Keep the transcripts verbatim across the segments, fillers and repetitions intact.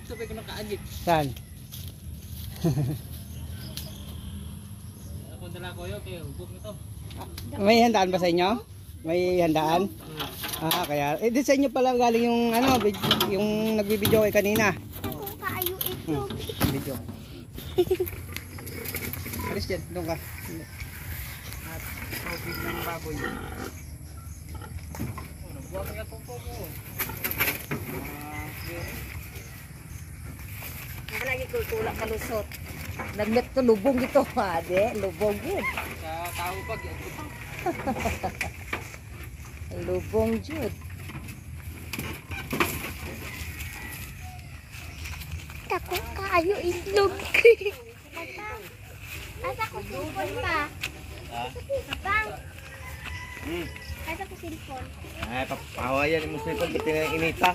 Sabay ko nakaagit. Saan? Ako dala ko yun, kaya hubog nito. May handaan ba sa inyo? May handaan? Ah, kaya eh di sa inyo pala galing yung ano, yung nagbibideo kay kanina. Ako kaayo ito. Hmm, video. Alis dyan, doon ka. At tubig ng baboy. Buwag nga po po mo. Ang lagi ko tulak kalusot. Nagmet ko lubong ito, ha, de? Lubong yun. Sa tao pag yan. Lubong jud. Ako kaayo itlog. Asa ko cellphone pa? Bang. Hmm. Asa ko cellphone? Ay, papahawayan mo sa ipon, pati nga inita.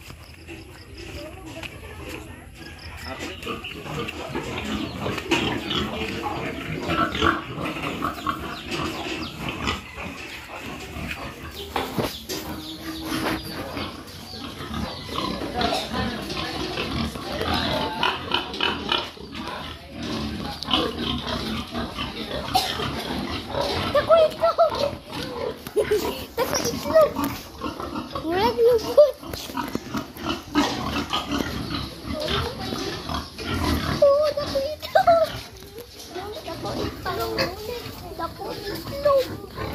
Tako itlog. Tako itlog. Murag lubot. Oh, tako itlog. Tako itlog. Tako itlog.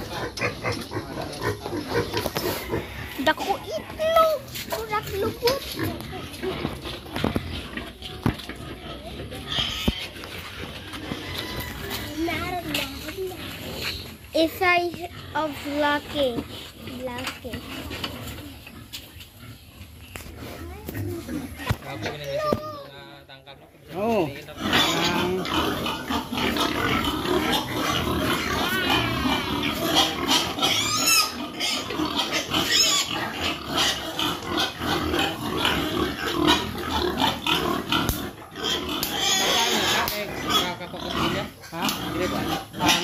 Dako itlog. Murag lubot. If I of lucky, lucky. Kapag na may tangkap no. Oo. Um, ha? Dire ba? Ang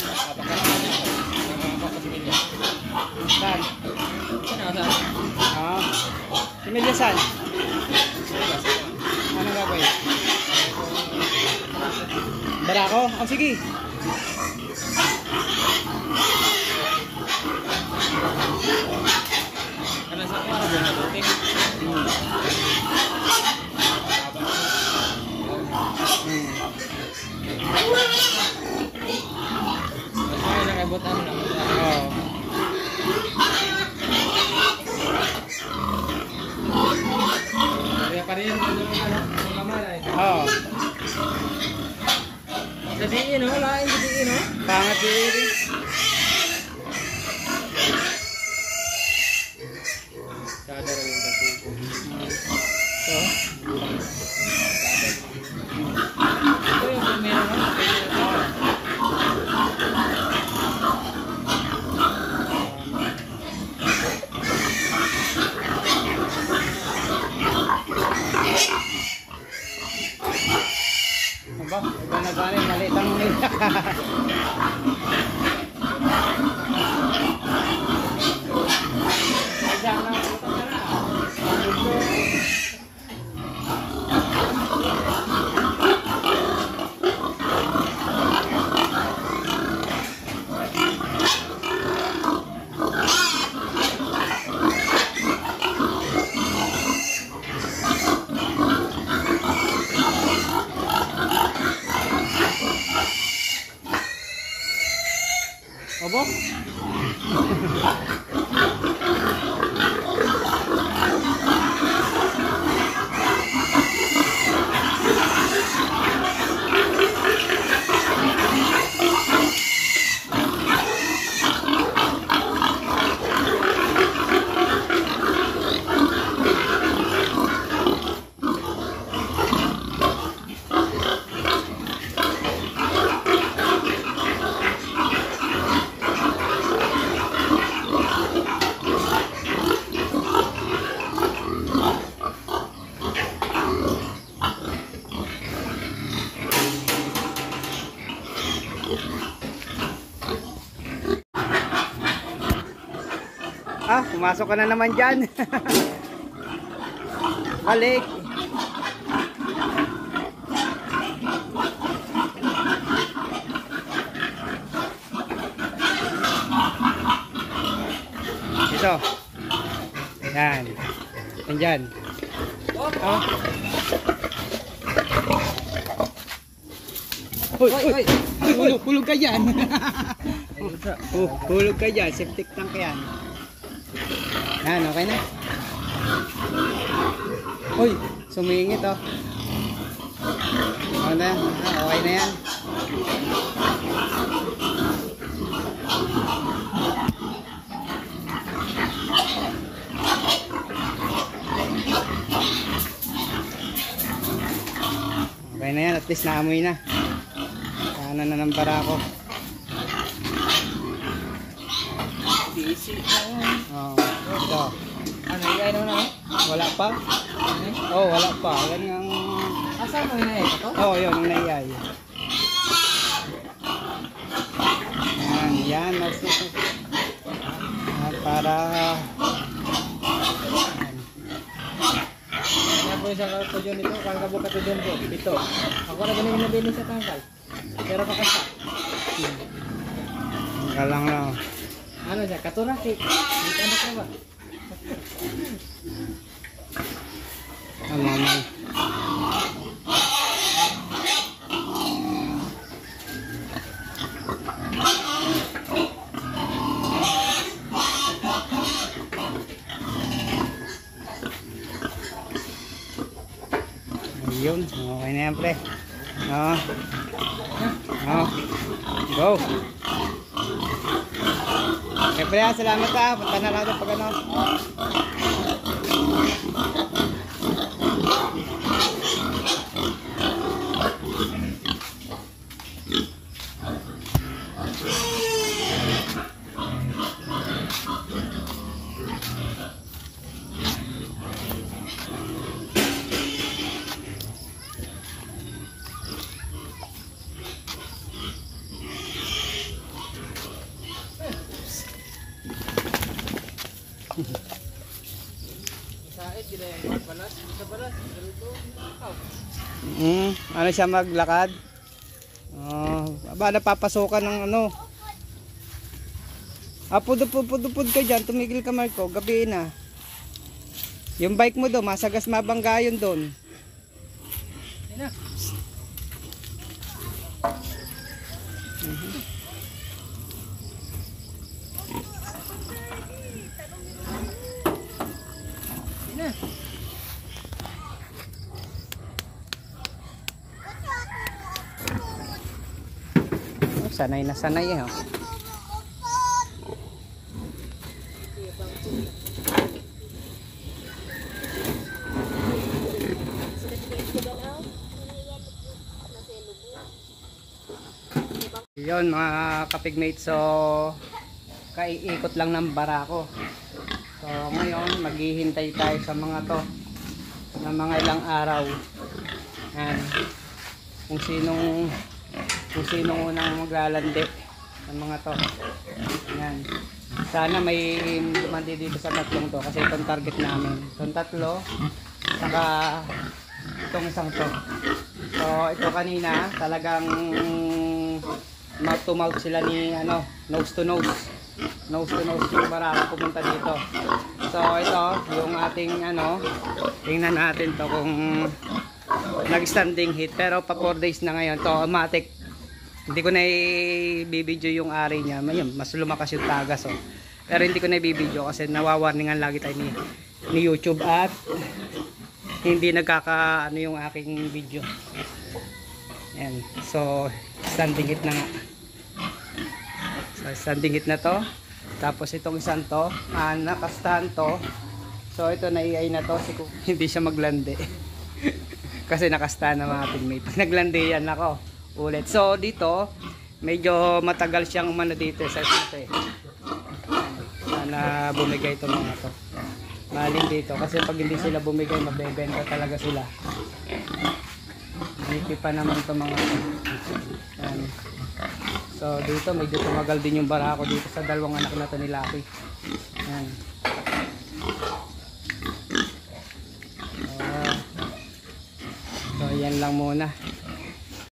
saan? Ah. Si Melyasan. Ano gagawin? Barako? Oh, sige. Karena sa para ba na duting. Ay lang abot ano na. Oh. Kaya pa rin yung ano, kamera eh. Oh. Sabihin no, lain sabihin no. Pangat diri. Kada rin yung tatubo. So, Ito yung primero no. aba, iba na gani maliit ang nila. Abo? Ah, pumasok ka na naman dyan. Balik. Ito. Yan. Nandyan. Oh. Hoy, hoy, hulog, hulog ka dyan. Oh, hulog ka dyan, septic tank yan. Yan, okay na. Hoy, sumingit oh. Okay na, ah, okay na yan. Okay na yan, at least naamoy na. Sana na ng barako. Busy. Oh, ito. Ano, iay naman ako? Wala pa? Oh, wala pa. Yan yung... Asan mo yun eh? Ito? Oh, yun, yung naiyay. Yan, yan. Ah, para... Kaya po isang kato dyan ito, kang kabuka to dyan po. Ito. Ako na ganun yung nabili sa tangkal. Pero kakasa. Ka lang lang. Ano siya? Katuraki. Dito ano ka ba? Ah, mamay. Ayun, okay na yan pre. Oh. Oh. Go. Okay pre, salamat ha. Punta na lang pag ano. Sait, gila yung balas. Sa balas. Dito. Mm, ano siya maglakad? Oh, aba napapasukan ng ano. Ah, pudupud-pudupud ka dyan, tumigil ka Marco, gabi na. Yung bike mo do, masagas mabangga yun doon. Ayun na. Ayun na. Oh, sanay na sanay eh. Oh. Yun mga kapigmate, so kaiikot lang ng barako. So ngayon maghihintay tayo sa mga to na mga ilang araw. Yan. Kung sinong kung sinong unang maglalandi ng mga to. Yan. Sana may dumandi dito sa tatlong to kasi itong target namin. Itong tatlo saka itong isang to. So ito kanina talagang mouth to mouth sila ni ano, nose to nose. Nose to nose yung barako pumunta dito. So ito yung ating ano, tingnan natin to kung nag-standing heat, pero pa four days na ngayon to automatic. Hindi ko na i-video yung ari niya. Mayroon, mas lumakas yung tagas oh. Pero hindi ko na i-video kasi nawawarningan lagi tayo ni, ni YouTube at hindi nagkaka ano yung aking video. Yan. So standing heat na nga. So standing heat na to. Tapos itong isang to, ah, nakastahan to. So ito na-i-ay na to, hindi siya maglandi. Kasi nakastahan na mga teammate. Naglandi yan ako ulit. So dito, medyo matagal siyang umano dito sa ito eh. Sana bumigay ito mga to. Maling dito kasi pag hindi sila bumigay, mabebenta talaga sila. Dito pa naman ito mga to. Yan. So dito medyo tumagal din yung barako dito sa dalawang anak na to ni Lucky. Yan. Uh, so yan lang muna.